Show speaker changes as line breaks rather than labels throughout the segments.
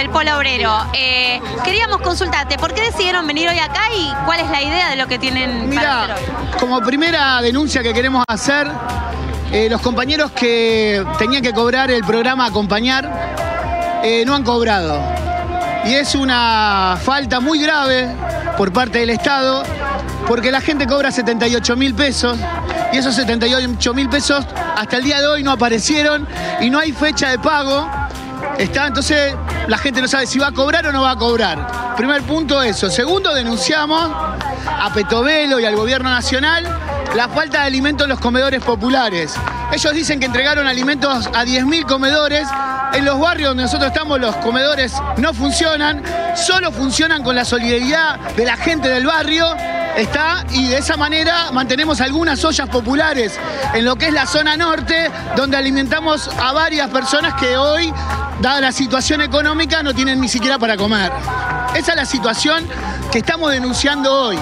del Polo Obrero. Queríamos consultarte, ¿por qué decidieron venir hoy acá y cuál es la idea de lo que tienen para hacer hoy?
Como primera denuncia que queremos hacer, los compañeros que tenían que cobrar el programa Acompañar no han cobrado. Y es una falta muy grave por parte del Estado, porque la gente cobra 78.000 pesos y esos 78.000 pesos hasta el día de hoy no aparecieron y no hay fecha de pago. Entonces la gente no sabe si va a cobrar o no va a cobrar. Primer punto, eso. Segundo, denunciamos a Petovelo y al gobierno nacional la falta de alimentos en los comedores populares. Ellos dicen que entregaron alimentos a 10.000 comedores. En los barrios donde nosotros estamos los comedores no funcionan, solo funcionan con la solidaridad de la gente del barrio. Y de esa manera mantenemos algunas ollas populares en lo que es la zona norte, donde alimentamos a varias personas que hoy, dada la situación económica, no tienen ni siquiera para comer. Esa es la situación que estamos denunciando hoy.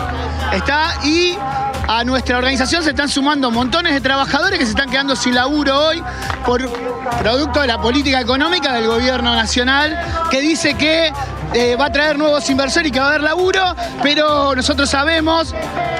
Y a nuestra organización se están sumando montones de trabajadores que se están quedando sin laburo hoy por producto de la política económica del gobierno nacional, que dice que va a traer nuevos inversores y que va a haber laburo, pero nosotros sabemos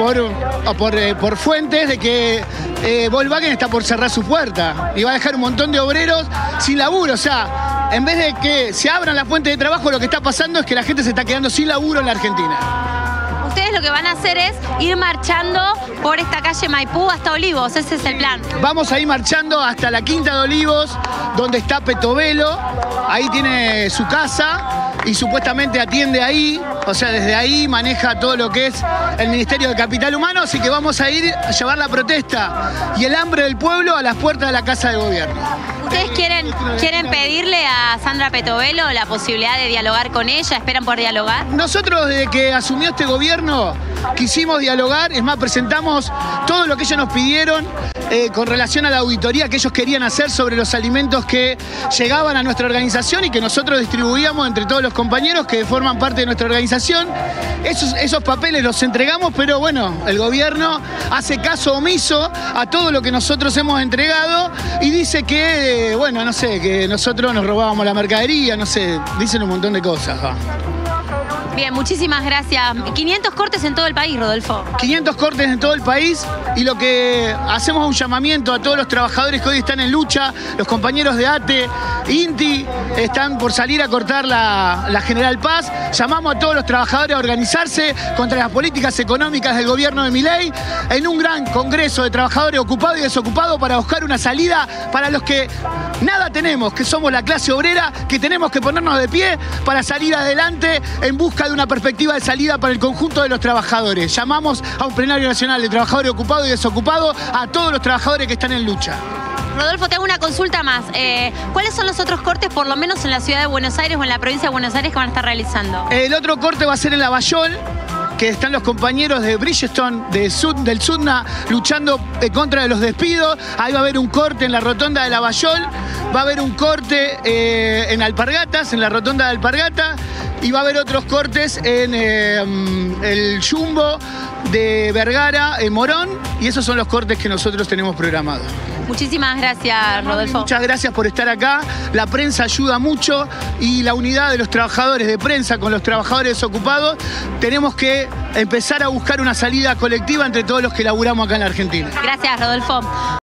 por fuentes de que Volkswagen está por cerrar su puerta y va a dejar un montón de obreros sin laburo. O sea, en vez de que se abran las fuentes de trabajo, lo que está pasando es que la gente se está quedando sin laburo en la Argentina.
Ustedes lo que van a hacer es ir marchando por esta calle Maipú hasta Olivos, ese es el plan.
Vamos a ir marchando hasta la Quinta de Olivos, donde está Petovelo, ahí tiene su casa y supuestamente atiende ahí, o sea, desde ahí maneja todo lo que es el Ministerio de Capital Humano, así que vamos a ir a llevar la protesta y el hambre del pueblo a las puertas de la Casa de Gobierno.
¿Ustedes quieren pedirle a Sandra Petovelo la posibilidad de dialogar con ella? ¿Esperan por dialogar?
Nosotros, desde que asumió este gobierno, quisimos dialogar. Es más, presentamos todo lo que ellos nos pidieron con relación a la auditoría que ellos querían hacer sobre los alimentos que llegaban a nuestra organización y que nosotros distribuíamos entre todos los compañeros que forman parte de nuestra organización. Esos papeles los entregamos, pero bueno, el gobierno hace caso omiso a todo lo que nosotros hemos entregado y dice que, bueno, no sé, que nosotros nos robábamos la mercadería, no sé, dicen un montón de cosas.
Bien, muchísimas gracias. 500 cortes en todo el país, Rodolfo.
500 cortes en todo el país y lo que hacemos es un llamamiento a todos los trabajadores que hoy están en lucha, los compañeros de ATE, INTI, están por salir a cortar la General Paz. Llamamos a todos los trabajadores a organizarse contra las políticas económicas del gobierno de Milei en un gran congreso de trabajadores ocupados y desocupados para buscar una salida para los que nada tenemos, que somos la clase obrera, que tenemos que ponernos de pie para salir adelante en busca de una perspectiva de salida para el conjunto de los trabajadores. Llamamos a un plenario nacional de trabajadores ocupados y desocupados a todos los trabajadores que están en lucha.
Rodolfo, te hago una consulta más. ¿Cuáles son los otros cortes, por lo menos en la ciudad de Buenos Aires o en la provincia de Buenos Aires, que van a estar realizando?
El otro corte va a ser en Lavallol, que están los compañeros de Bridgestone, del Sudna, luchando contra de los despidos. Ahí va a haber un corte en la rotonda de Lavallol, va a haber un corte en Alpargatas, en la rotonda de Alpargatas, y va a haber otros cortes en el Jumbo de Vergara, en Morón, y esos son los cortes que nosotros tenemos programados.
Muchísimas gracias, Rodolfo.
Muchas gracias por estar acá. La prensa ayuda mucho y la unidad de los trabajadores de prensa con los trabajadores desocupados, tenemos que empezar a buscar una salida colectiva entre todos los que laburamos acá en la Argentina.
Gracias, Rodolfo.